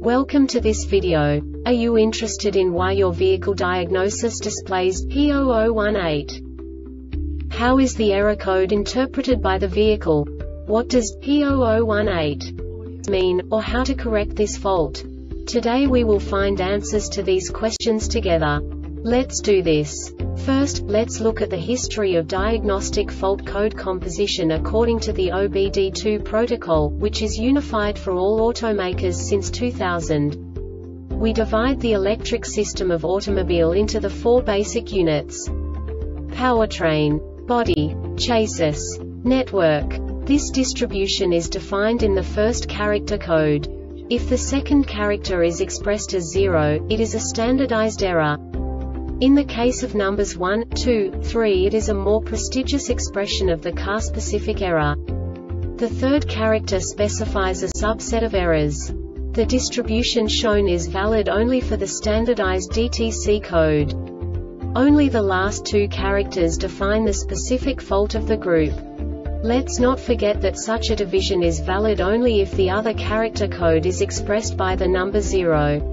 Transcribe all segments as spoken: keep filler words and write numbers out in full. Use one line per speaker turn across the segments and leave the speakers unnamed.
Welcome to this video. Are you interested in why your vehicle diagnosis displays P zero zero one eight? How is the error code interpreted by the vehicle? What does P zero zero one eight mean, or how to correct this fault? Today we will find answers to these questions together. Let's do this. First, let's look at the history of diagnostic fault code composition according to the O B D two protocol, which is unified for all automakers since two thousand. We divide the electric system of automobile into the four basic units: powertrain, body, chassis, network. This distribution is defined in the first character code. If the second character is expressed as zero, it is a standardized error. In the case of numbers one, two, three, it is a more prestigious expression of the car-specific error. The third character specifies a subset of errors. The distribution shown is valid only for the standardized D T C code. Only the last two characters define the specific fault of the group. Let's not forget that such a division is valid only if the other character code is expressed by the number zero.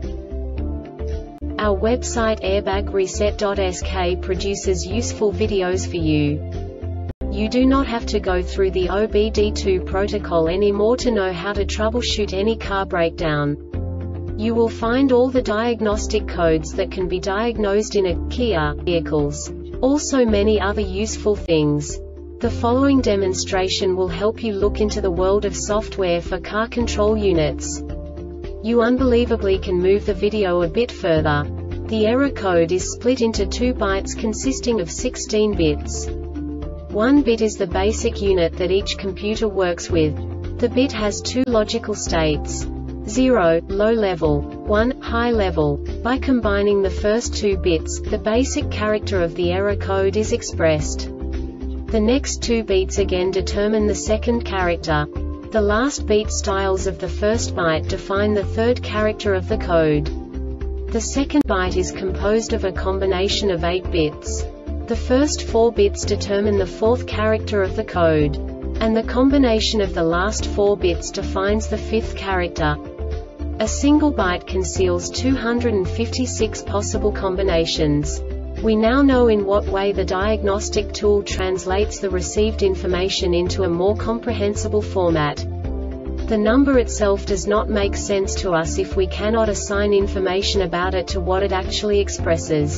Our website airbag reset dot S K produces useful videos for you. You do not have to go through the O B D two protocol anymore to know how to troubleshoot any car breakdown. You will find all the diagnostic codes that can be diagnosed in a Kia vehicles. Also many other useful things. The following demonstration will help you look into the world of software for car control units. You unbelievably can move the video a bit further. The error code is split into two bytes consisting of sixteen bits. One bit is the basic unit that each computer works with. The bit has two logical states: zero, low level, one, high level. By combining the first two bits, the basic character of the error code is expressed. The next two beats again determine the second character. The last beat styles of the first byte define the third character of the code. The second byte is composed of a combination of eight bits. The first four bits determine the fourth character of the code. And the combination of the last four bits defines the fifth character. A single byte conceals two hundred fifty-six possible combinations. We now know in what way the diagnostic tool translates the received information into a more comprehensible format. The number itself does not make sense to us if we cannot assign information about it to what it actually expresses.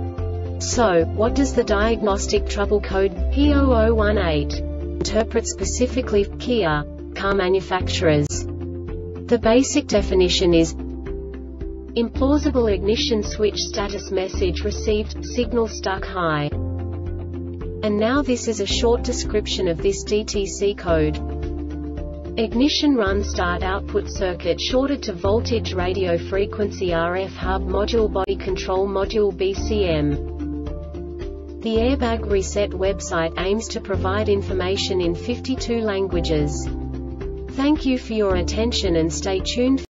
So, what does the diagnostic trouble code P zero zero one eight interpret specifically for Kia car manufacturers? The basic definition is: implausible ignition switch status message received, signal stuck high. And now this is a short description of this D T C code. Ignition run start output circuit shorted to voltage radio frequency R F hub module body control module B C M. The Airbag Reset website aims to provide information in fifty-two languages. Thank you for your attention and stay tuned.